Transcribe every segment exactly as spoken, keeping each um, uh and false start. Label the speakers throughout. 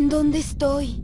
Speaker 1: ¿En dónde estoy?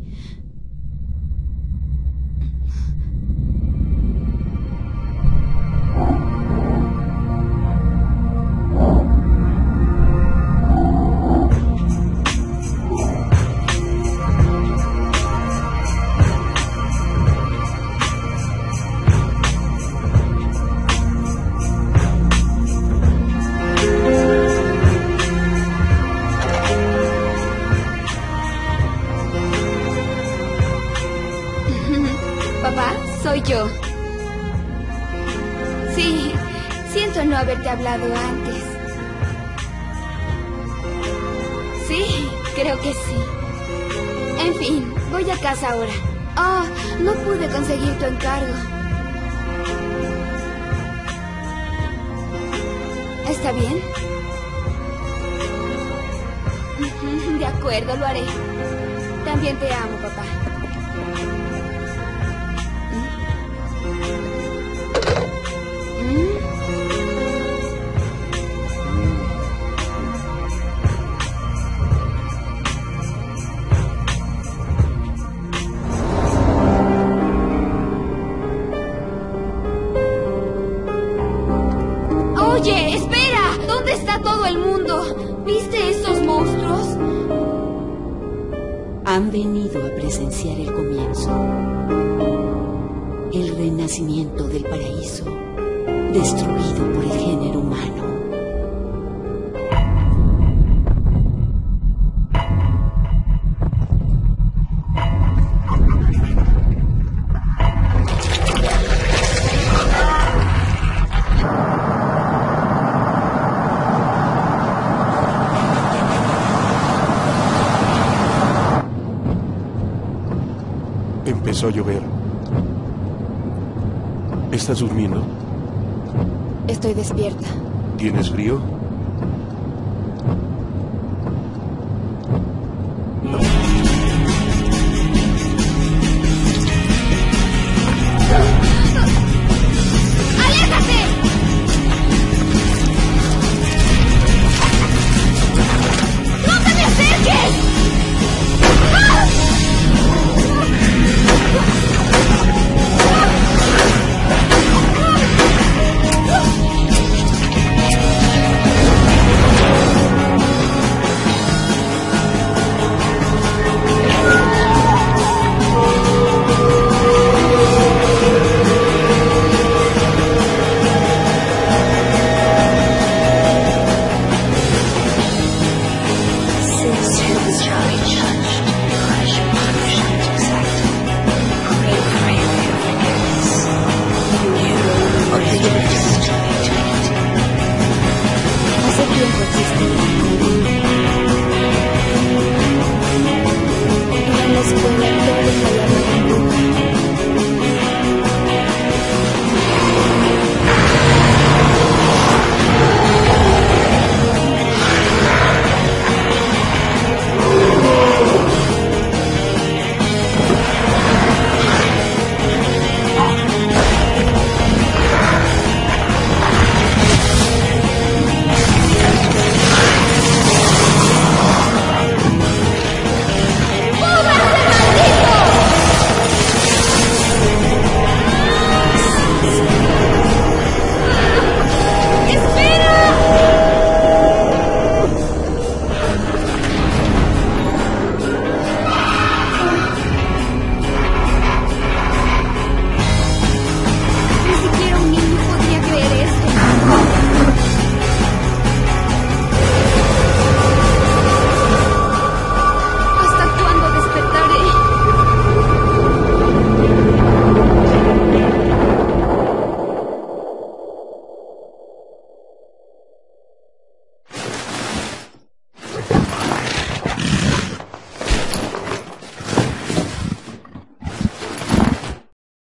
Speaker 2: Papá, soy yo. Sí, siento no haberte hablado antes. Sí, creo que sí. En fin, voy a casa ahora. Oh, no pude conseguir tu encargo. ¿Está bien? De acuerdo, lo haré. También te amo, papá. Oye, espera. ¿Dónde está todo el mundo? ¿Viste esos monstruos?
Speaker 3: Han venido a presenciar el comienzo, el renacimiento del paraíso, destruido por el género humano.
Speaker 4: Empezó a llover. ¿Estás durmiendo?
Speaker 1: Estoy despierta.
Speaker 4: ¿Tienes frío?